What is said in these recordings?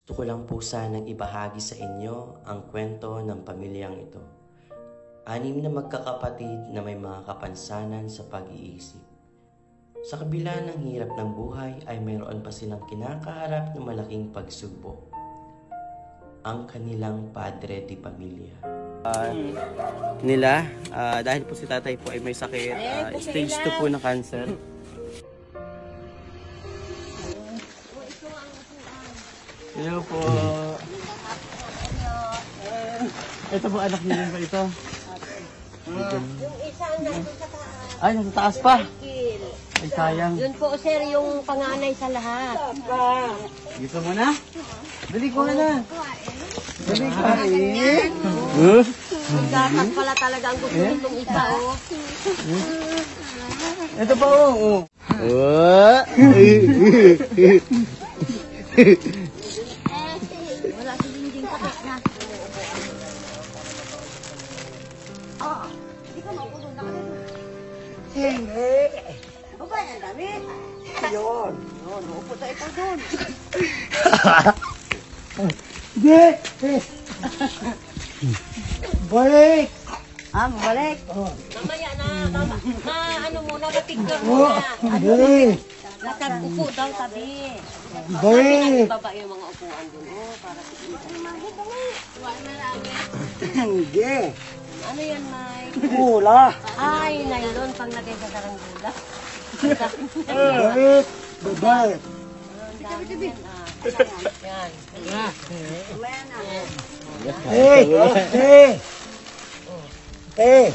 Gusto ko lang po sanang ibahagi sa inyo ang kwento ng pamilyang ito. 6 na magkakapatid na may mga kapansanan sa pag-iisip. Sa kabila ng hirap ng buhay ay mayroon pa silang kinakaharap na malaking pagsubok. Ang kanilang padre di pamilya. Dahil po si tatay po ay may sakit, stage 2 po na cancer. Hello po. Ito po anak niyo ba ito? Yung isa nandun sa taas. Ay, nasa taas pa. Ay, sayang. Yun po sir yung panganay sa lahat. Dito mo na. Dali ko na. Dali ko na. Gatas pala talaga ang gusto nitong isa oh. Ito pa oh. Wala si Dingding kapit na. Hindi ka maupo na kayo. Hindi. Baba yan damit. Yun. Yun, upo tayo ito doon. Hindi. Balik. Balik. Oh. Mamaya na, ano muna, mapicture muna. Balik. Upo daw tabi. Balik. Baba yung mga upuan doon. Oh, para tikita. Hindi. Ano yan, Mike? Gula. Ay, nylon pang lagay sa karanggula. Balik. Balik. Yan. Hey. Hey. Hey.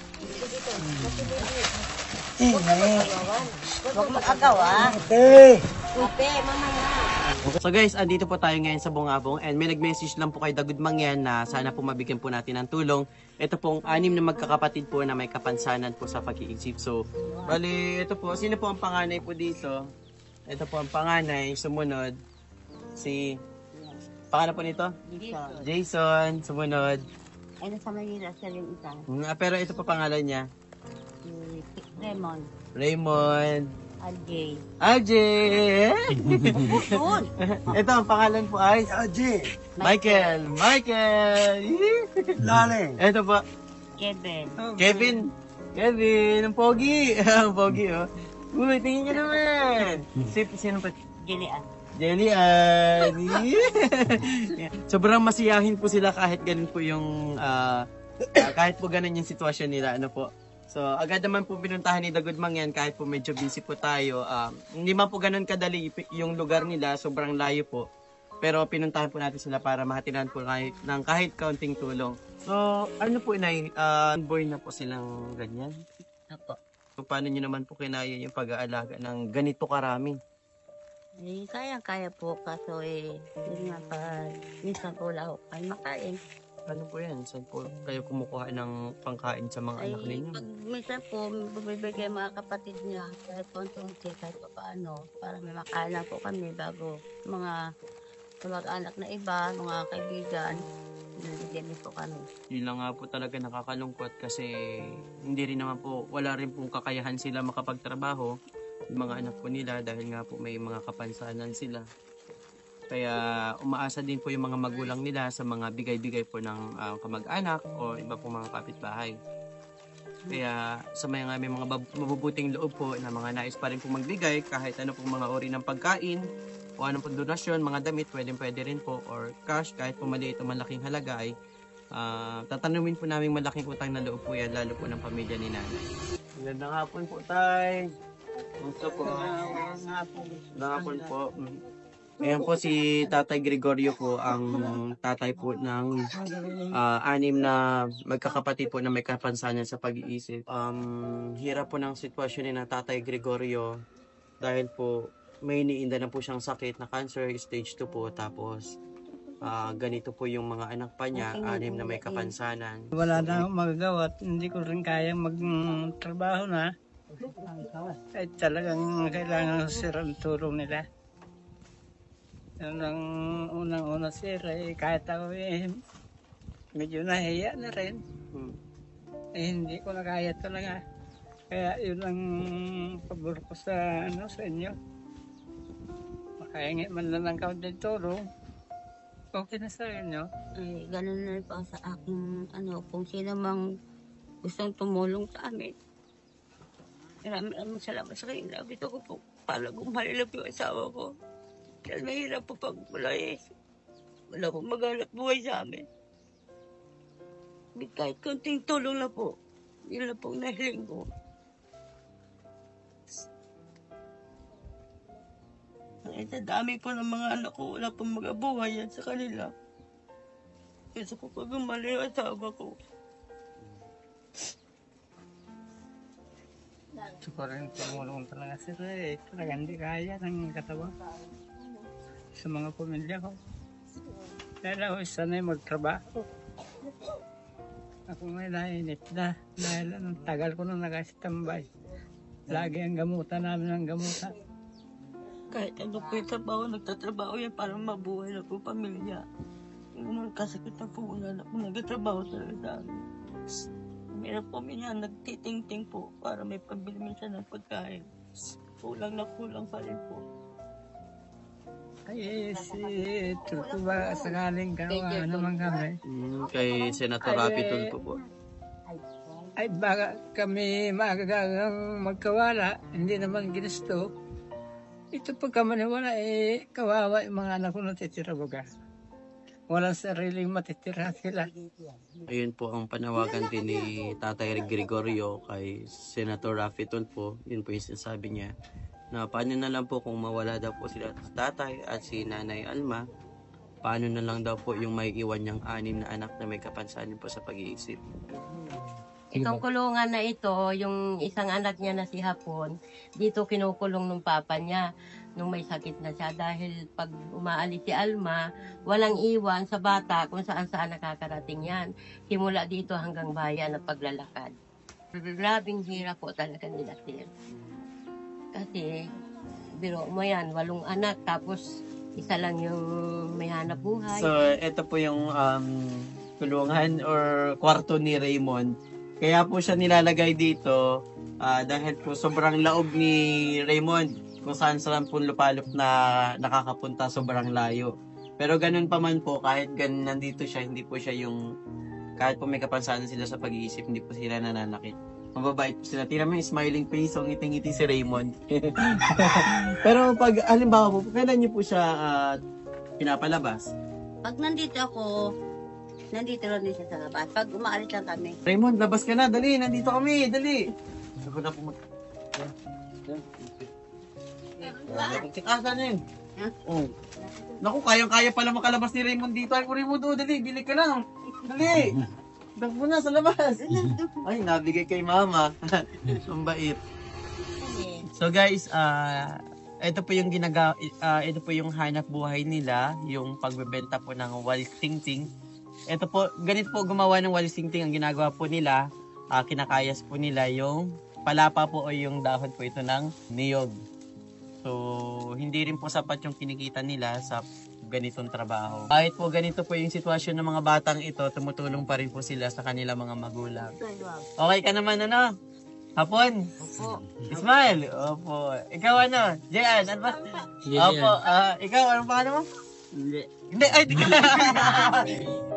Huwag mag-agaw, ah. Hey. Ate, mamaya. So guys, andito po tayo ngayon sa Bungabong and may nag-message lang po kay Dagud Mangyan na sana po mabigyan po natin ng tulong. Ito pong 6 na magkakapatid po na may kapansanan po sa pag-iisip. So, bali, ito po, sino po ang panganay po dito? Ito po ang panganay, sumunod, pangalan po nito? Jason, sumunod. Ano sa Manila, siya yung isa. Pero ito po pangalan niya? Raymond. Raymond. Aljay. Ajay! Ito ang pangalan po ay? Aji. Michael! Michael! Laling. Ito po, Kevin. Kevin! Kevin! Ang pogi! Ang pogi, oh. Uy, tingin nyo naman! Sino pa? Julian. Jelly Sobrang masiyahin po sila kahit ganun po yung kahit po ganun yung sitwasyon nila, ano po. So, agad naman po pinuntahan ni Dagud Mangyan kahit po medyo busy po tayo. Hindi man po ganun kadali yung lugar nila, sobrang layo po. Pero pinuntahan po natin sila para mahatinan po ng kahit kaunting tulong. So, ano po inay, boy na po silang ganyan. Apo. So, paano nyo naman po kinaya yung pag-aalaga ng ganito karami? Eh, kaya po. Kaso yun nga pa, minsan po wala ako kayo makain. Ano po yan? Saan po kayo kumukuha ng pangkain sa mga anak ninyo? Pag minsan po, bumibigay mga kapatid niya, kahit konti, kahit pa paano, para may makain lang po kami bago mga mag-anak na iba, mga kaibigan, nabigyan po kami. Yun lang nga po talaga nakakalungkot kasi hindi rin naman po, wala rin pong kakayahan sila makapagtrabaho, yung mga anak po nila dahil nga po may mga kapansanan sila. Kaya umaasa din po yung mga magulang nila sa mga bigay-bigay po ng kamag-anak o iba po mga kapitbahay. Kaya sa may mga mabubuting loob po na mga nais pa rin po magbigay kahit ano po mga uri ng pagkain o ano po donasyon, mga damit, pwede rin po or cash kahit po maliit o malaking halaga ay tatanumin po namin malaking utang na loob po yan lalo po ng pamilya ni nanay. Magandang hapon po, tay. Gusto po. Magandang hapon po. Ayan po si Tatay Gregorio po, ang tatay po ng 6 na magkakapatid po na may kapansanan sa pag-iisip. Hirap po ng sitwasyon ni na Tatay Gregorio dahil po may iniinda na po siyang sakit na cancer, stage 2 po. Tapos ganito po yung mga anak pa niya, 6 na may kapansanan. Wala na akong magagawa at hindi ko rin kayang magtrabaho na. Ay talagang kailangan sir ang tulong nila. Yan ang unang-una sir, kahit ako medyo nahiya na rin. Hindi ko na kaya talaga. Kaya yun ang pabor ko sa inyo. Makahingi man lang ng kaunting tulong. Okay na sa inyo. Eh, ganun na rin po sa aking, kung sino mang gustong tumulong sa amin. Maraming salamat sa kanila. Sabi ko po, para gumahalap yung asawa ko. Dahil mahirap po pag wala po maghanap buhay sa amin. Kahit konting tulong na po, yun na pong nahiling ko. Sa dami po ng mga anak ko, wala pong magabuhay yan sa kanila. Gusto ko pag gumaling yung asawa ko. Gusto ko rin tumulong talaga sila eh. Talaga hindi kaya ng katawan sa mga pamilya ko. Dahil ako sanay magtrabaho. Ako may nainip na dahil anong tagal ko nang nakasitambay. Lagi ang gamutan namin ang gamutan. Kahit ano po yung trabaho, nagtatrabaho yan para mabuhay na po pamilya. Yung kasakit na po, wala na po nagtatrabaho talaga sa amin. Meron po minsan nagtiting-ting po para may pambili minsan ng pagkain. Kulang na kulang pa rin po. Ay, si Tulpo ba sakaling kawa naman kami? Kay Senator Rapi Tulfo po. Ay baka kami magagagang magkawala, hindi naman ginusto. Ito pagka maniwala eh, kawawa yung mga anak ko natitira baga. Walang sariling matitira sila. Ayun po ang panawagan din ni Tatay Gregorio kay Senator Rafi Tulfo. Yun po yung sinasabi niya na paano na lang po kung mawala daw po sila sa tatay at si Nanay Alma, paano na lang daw po yung may iwan niyang 6 na anak na may kapansanan po sa pag-iisip. Itong kulungan na ito, yung isang anak niya na si Hapon, dito kinukulong ng papa niya nung may sakit na siya. Dahil pag umaalis si Alma, walang iwan sa bata kung saan-saan nakakarating yan. Simula dito hanggang bayan na paglalakad. Grabing hirap po talaga nila sir. Kasi, biro mo yan, 8 anak, tapos isa lang yung may hanap buhay. So, ito po yung kulungan or kwarto ni Raymond. Kaya po siya nilalagay dito dahil po sobrang laog ni Raymond kung saan po lupalop na nakakapunta sobrang layo. Pero ganun pa man po, kahit ganun nandito siya, hindi po siya yung, kahit po may kapansanan sila sa pag-iisip, hindi po sila nananakit. Mababait po sila. Tira mo yung smiling face, so ngiting-ngiti si Raymond. Pero pag, halimbawa po, kailan niyo po siya pinapalabas? Pag nandito ako, nandito lang din siya sa labas. Pag umaalis lang kami, Raymond, labas ka na. Dali, nandito kami. Dali. Ako na po Asan yun? Oh. Naku, kayang-kaya pala makalabas ni Raymond dito. Ay, Raymond, dali. Bili ka lang. Dali. Dakbo na sa labas. Ay, nabigay kay mama. Ang bait. So guys, ito po yung ito po yung hanap buhay nila, yung pagbebenta po ng walis tingting. Ito po, ganito po gumawa ng walis tingting ang ginagawa po nila. Kinakayas po nila yung palapa po o yung dahon po ito ng niyog. So, hindi rin po sapat yung kinikita nila sa ganitong trabaho. Kahit po ganito po yung sitwasyon ng mga batang ito, tumutulong pa rin po sila sa kanilang mga magulang. Okay ka naman, ano? Hapon? opo. Ismael? Opo. Ikaw ano? Jean, ano ba? Opo. Ikaw, anong pangalan mo? Hindi. Hindi, ay, di ka.